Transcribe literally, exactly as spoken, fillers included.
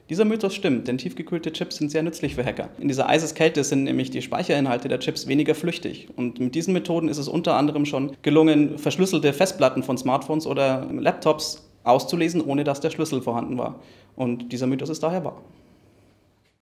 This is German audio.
Dieser Mythos stimmt, denn tiefgekühlte Chips sind sehr nützlich für Hacker. In dieser Eiseskälte sind nämlich die Speicherinhalte der Chips weniger flüchtig. Und mit diesen Methoden ist es unter anderem schon gelungen, verschlüsselte Festplatten von Smartphones oder Laptops auszulesen, ohne dass der Schlüssel vorhanden war. Und dieser Mythos ist daher wahr.